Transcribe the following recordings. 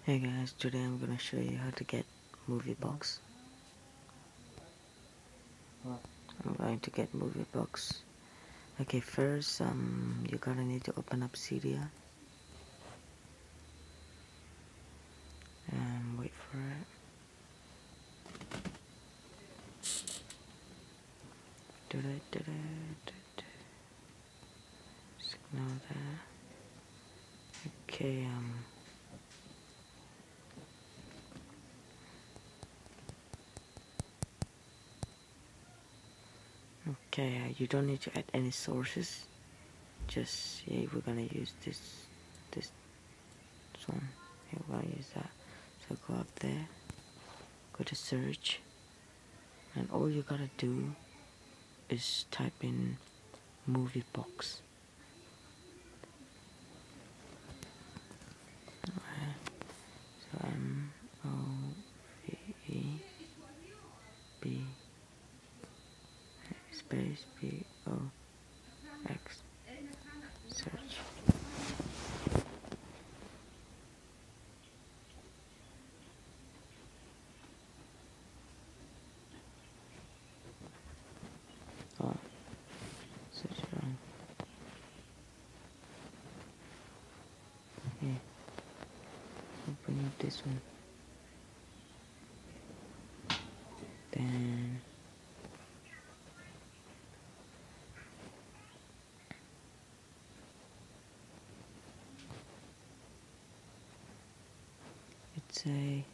Hey guys, today I'm gonna show you how to get movie box. I'm going to get movie box. Okay, first you're gonna need to open up Cydia and wait for it. Just ignore that. Okay, you don't need to add any sources. Just we're gonna use this one. Yeah, we're gonna use that. So go up there, go to search, and all you gotta do is type in movie box. So MOVEB space BOX search. Oh, search wrong. Yeah, open up this one. Then it's a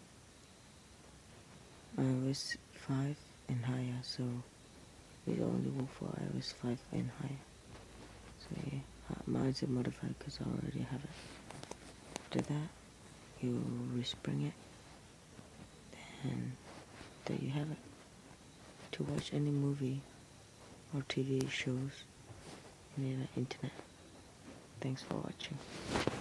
iOS 5 and higher, so we only work for iOS 5 and higher. So yeah, mine's a modified because I already have it. After that, you respring it, and there you have it. To watch any movie or TV shows, you need an internet. Thanks for watching.